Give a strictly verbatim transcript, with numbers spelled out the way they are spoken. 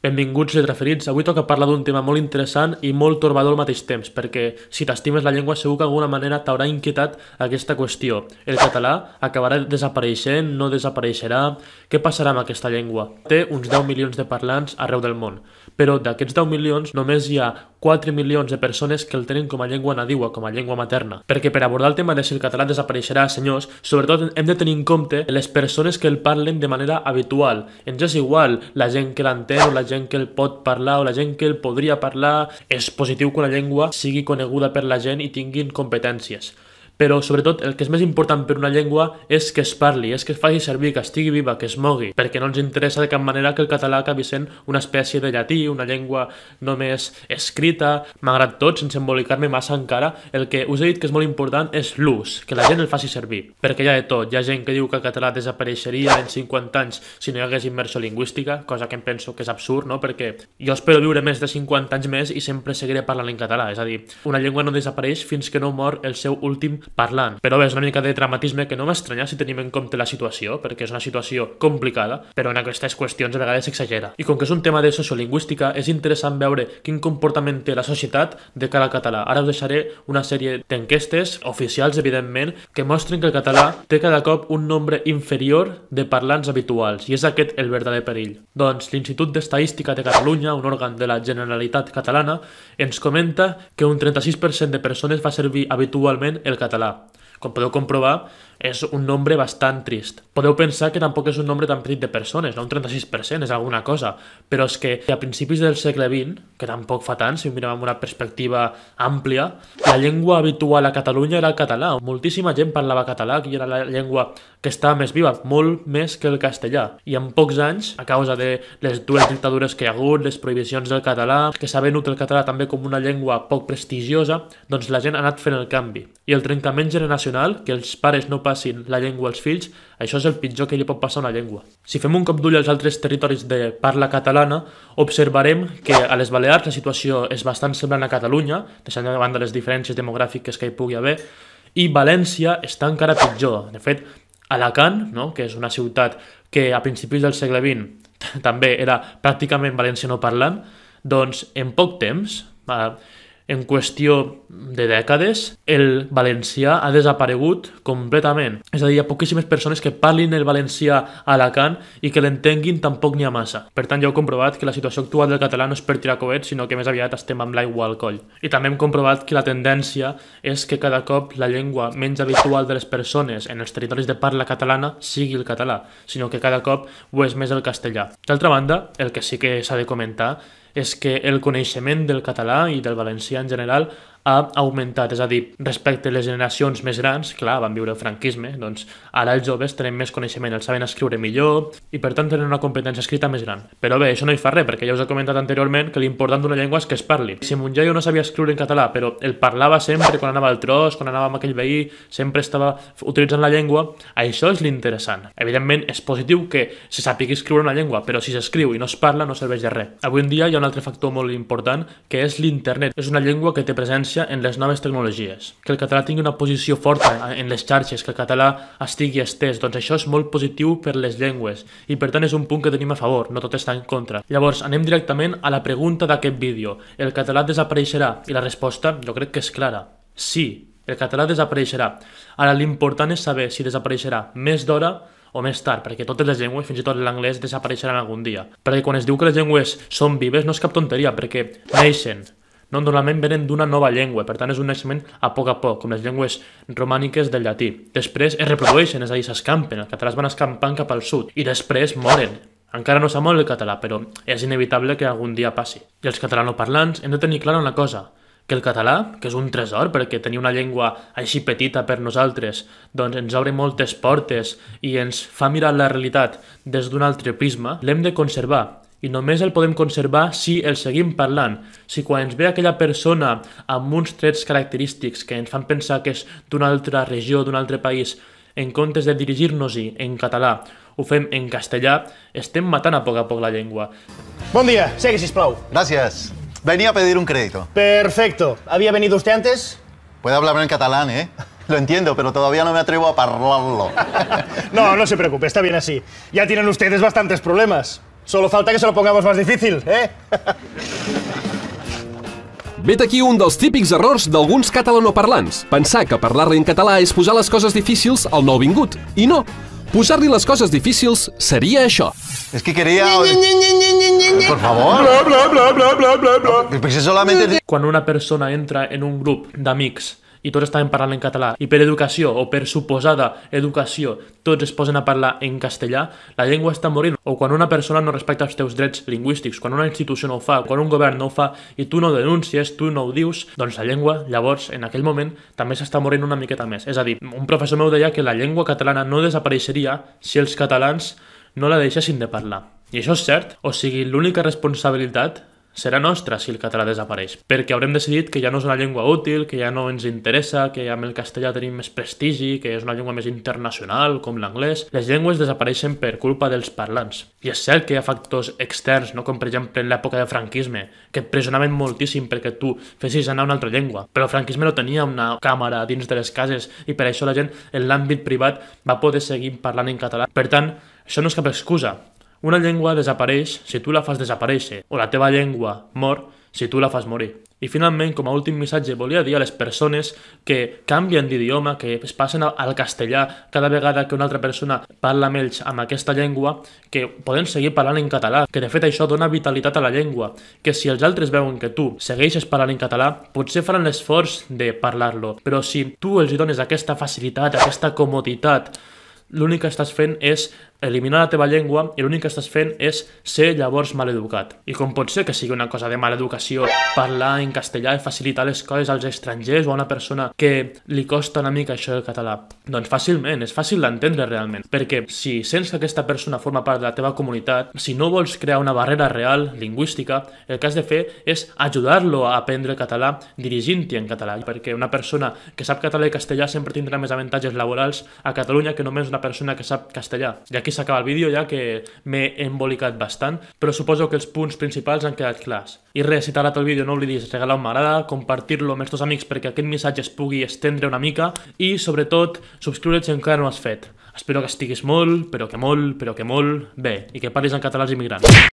Benvinguts retraferits. Avui toca parlar d'un tema molt interessant i molt torbador al mateix temps, perquè si t'estimes la llengua segur que d'alguna manera t'haurà inquietat aquesta qüestió. El català acabarà desapareixent, no desapareixerà? Què passarà amb aquesta llengua? Té uns deu milions de parlants arreu del món, però d'aquests deu milions només hi ha quatre milions de persones que el tenen com a llengua nadiua, com a llengua materna. Perquè per abordar el tema de si el català desapareixerà, senyors, sobretot hem de tenir en compte les persones que el parlen de manera habitual. Ens és igual la gent que l'entén o la gent que el pot parlar o la gent que el podria parlar. És positiu que una llengua sigui coneguda per la gent i tinguin competències. Però, sobretot, el que és més important per una llengua és que es parli, és que es faci servir, que estigui viva, que es mogui, perquè no ens interessa de cap manera que el català acabi sent una espècie de llatí, una llengua només escrita. Malgrat tot, sense embolicar-me massa encara, el que us he dit que és molt important és l'ús, que la gent el faci servir, perquè hi ha de tot. Hi ha gent que diu que el català desapareixeria en cinquanta anys si no hi hagués immersió lingüística, cosa que em penso que és absurd, no? Perquè jo espero viure més de cinquanta anys més i sempre seguiré parlant en català, és a dir, una llengua no desapareix fins que no mor el seu últim parlant. Però bé, és una mica de dramatisme que no m'estranya si tenim en compte la situació, perquè és una situació complicada, però en aquestes qüestions a vegades s'exagera. I com que és un tema de sociolingüística, és interessant veure quin comportament té la societat de cara al català. Ara us deixaré una sèrie d'enquestes oficials, evidentment, que mostren que el català té cada cop un nombre inferior de parlants habituals, i és aquest el verdader perill. Doncs l'Institut d'Estadística de Catalunya, un òrgan de la Generalitat Catalana, ens comenta que un trenta-sis per cent de persones fa servir habitualment el català. Com podeu comprovar, és un nombre bastant trist. Podeu pensar que tampoc és un nombre tan petit de persones, no? Un trenta-sis per cent és alguna cosa, però és que a principis del segle vint, que tampoc fa tant, si ho mirem amb una perspectiva àmplia, la llengua habitual a Catalunya era el català. Moltíssima gent parlava català, que era la llengua que estava més viva, molt més que el castellà. I en pocs anys, a causa de les dues dictadures que hi ha hagut, les prohibicions del català, que s'ha venut el català també com una llengua poc prestigiosa, doncs la gent ha anat fent el canvi. I el trencament generacional, que els pares no passin la llengua als fills, això és el pitjor que li pot passar a una llengua. Si fem un cop d'ull als altres territoris de parla catalana, observarem que a les Balears la situació és bastant semblant a Catalunya, deixant de banda les diferències demogràfiques que hi pugui haver, i València està encara pitjor. De fet, Alacant, no?, que és una ciutat que a principis del segle vint també era pràcticament valencianoparlant, doncs en poc temps, en qüestió de dècades, el valencià ha desaparegut completament. És a dir, hi ha poquíssimes persones que parlin el valencià a Alacant i que l'entenguin tampoc n'hi ha massa. Per tant, ja heu comprovat que la situació actual del català no és per tirar coets, sinó que més aviat estem amb l'aigua al coll. I també hem comprovat que la tendència és que cada cop la llengua menys habitual de les persones en els territoris de parla catalana sigui el català, sinó que cada cop ho és més el castellà. D'altra banda, el que sí que s'ha de comentar és que el coneixement del català i del valencià en general ha augmentat, és a dir, respecte a les generacions més grans, clar, van viure el franquisme, doncs ara els joves tenen més coneixement, els saben escriure millor i per tant tenen una competència escrita més gran. Però bé, això no hi fa res, perquè ja us he comentat anteriorment que l'important d'una llengua és que es parli. Si mon iaio no sabia escriure en català, però el parlava sempre quan anava al tros, quan anava amb aquell veí, sempre estava utilitzant la llengua, això és l'interessant. Evidentment, és positiu que se sàpiga escriure una llengua, però si s'escriu i no es parla no serveix de res. Avui en dia hi ha un altre factor molt important, que és l'internet. És una llengua que té presència en les noves tecnologies. Que el català tingui una posició forta en les xarxes, que el català estigui estès, doncs això és molt positiu per les llengües i per tant és un punt que tenim a favor, no tot està en contra. Llavors anem directament a la pregunta d'aquest vídeo. El català desapareixerà? I la resposta jo crec que és clara. Sí, el català desapareixerà. Ara l'important és saber si desapareixerà més d'hora o més tard, perquè totes les llengües, fins i tot l'anglès, desapareixeran algun dia. Perquè quan es diu que les llengües són vives no és cap tonteria, perquè neixen, no, normalment venen d'una nova llengua, per tant és un naixement a poc a poc, com les llengües romàniques del llatí. Després es reprodueixen, és a dir, s'escampen, els catalans van escampant cap al sud, i després moren. Encara no s'ha mort el català, però és inevitable que algun dia passi. I els catalanoparlants hem de tenir clara una cosa, que el català, que és un tresor, perquè tenir una llengua així petita per nosaltres, doncs ens obre moltes portes i ens fa mirar la realitat des d'un altre prisma, l'hem de conservar. I només el podem conservar si el seguim parlant. Si quan ens ve aquella persona amb uns trets característics que ens fan pensar que és d'una altra regió, d'un altre país, en comptes de dirigir-nos-hi en català, ho fem en castellà, estem matant a poc a poc la llengua. Bon dia, segui, sisplau. Gracias. Venía a pedir un crédito. Perfecto. ¿Había venido usted antes? Puede hablarme en catalán, ¿eh? Lo entiendo, pero todavía no me atrevo a parlarlo. No, no se preocupe, está bien así. Ya tienen ustedes bastantes problemas. Solo falta que se lo pongamos más difícil, ¿eh? Vet aquí un dels típics errors d'alguns catalanoparlants. Pensar que parlar-li en català és posar les coses difícils al nouvingut. I no. Posar-li les coses difícils seria això. Es que quería... Por favor. Bla, bla, bla, bla, bla, bla, bla. Pues si solamente... Quan una persona entra en un grup d'amics i tots estaven parlant en català i per educació o per suposada educació tots es posen a parlar en castellà, la llengua està morint. O quan una persona no respecta els teus drets lingüístics, quan una institució no ho fa, quan un govern no ho fa i tu no ho denuncies, tu no ho dius, doncs la llengua, llavors, en aquell moment, també s'està morint una miqueta més. És a dir, un professor meu deia que la llengua catalana no desapareixeria si els catalans no la deixessin de parlar. I això és cert. O sigui, l'única responsabilitat serà nostra si el català desapareix, perquè haurem decidit que ja no és una llengua útil, que ja no ens interessa, que amb el castellà tenim més prestigi, que és una llengua més internacional, com l'anglès. Les llengües desapareixen per culpa dels parlants. I és cert que hi ha factors externs, no? Com per exemple en l'època del franquisme, que et pressionaven moltíssim perquè tu fessis anar una altra llengua. Però el franquisme no tenia una càmera dins de les cases i per això la gent en l'àmbit privat va poder seguir parlant en català. Per tant, això no és cap excusa. Una llengua desapareix si tu la fas desaparèixer, o la teva llengua mor si tu la fas morir. I finalment, com a últim missatge, volia dir a les persones que canvien d'idioma, que es passen al castellà cada vegada que una altra persona parla amb ells amb aquesta llengua, que poden seguir parlant en català, que de fet això dona vitalitat a la llengua, que si els altres veuen que tu segueixes parlant en català, potser faran l'esforç de parlar-lo, però si tu els dones aquesta facilitat, aquesta comoditat, l'únic que estàs fent és eliminar la teva llengua i l'únic que estàs fent és ser llavors maleducat. I com pot ser que sigui una cosa de mala educació parlar en castellà i facilitar les coses als estrangers o a una persona que li costa una mica això del català? Doncs fàcilment, és fàcil d'entendre realment, perquè si sents que aquesta persona forma part de la teva comunitat, si no vols crear una barrera real, lingüística, el que has de fer és ajudar-lo a aprendre català dirigint-hi en català, perquè una persona que sap català i castellà sempre tindrà més avantatges laborals a Catalunya que només una persona que sap castellà. I aquí s'acaba el vídeo, ja que m'he embolicat bastant, però suposo que els punts principals han quedat clars. I res, si t'ha agradat el vídeo no oblidis regalar un m'agrada, compartir-lo amb els teus amics perquè aquest missatge es pugui estendre una mica i, sobretot, subscriure't si encara no ho has fet. Espero que estiguis molt, però que molt, però que molt bé i que parlis en català als immigrants.